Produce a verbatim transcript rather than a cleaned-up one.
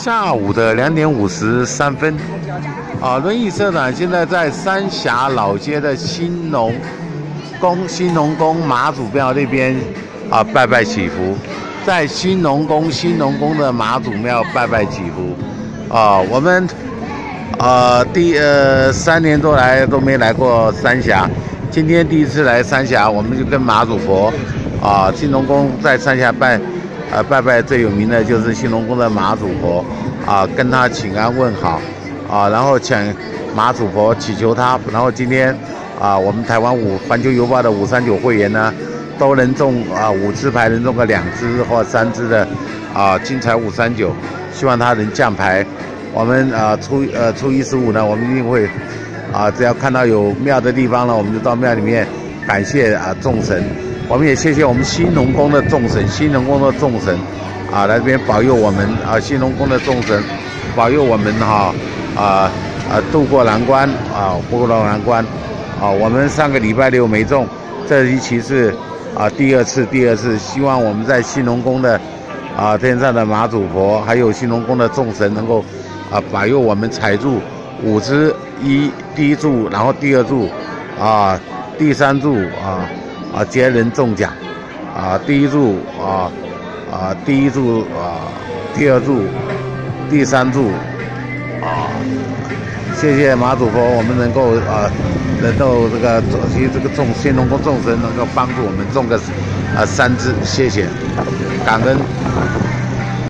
下午的两点五十三分，啊，轮椅社团现在在三峡老街的新农宫新农宫妈祖庙那边啊拜拜祈福，在新农宫新农宫的妈祖庙拜拜祈福，啊，我们呃第呃三年多来都没来过三峡，今天第一次来三峡，我们就跟妈祖佛啊新农宫在三峡拜。 呃，拜拜最有名的就是新农宫的妈祖婆啊，跟他请安问好啊，然后请妈祖婆祈求他，然后今天啊，我们台湾五环球邮报的五三九会员呢，都能中啊五支牌能中个两支或三支的啊金彩五三九，希望他能降牌。我们啊初呃初一十五呢，我们一定会啊，只要看到有庙的地方呢，我们就到庙里面感谢啊众神。 我们也谢谢我们新农宫的众神，新农宫的众神，啊，来这边保佑我们啊，新农宫的众神保佑我们哈，啊啊渡过难关啊，过到难关，啊，我们上个礼拜六没中，这一期是啊第二次，第二次，希望我们在新农宫的啊天上的妈祖婆，还有新农宫的众神能够啊保佑我们踩住五支一第一注，然后第二注啊第三注啊。 啊，接人中奖，啊，第一注啊啊，第一注啊，第二注，第三注，啊，谢谢妈祖婆，我们能够啊，能够这个其实这个众新农宫众神能够帮助我们中个啊三支，谢谢，感恩。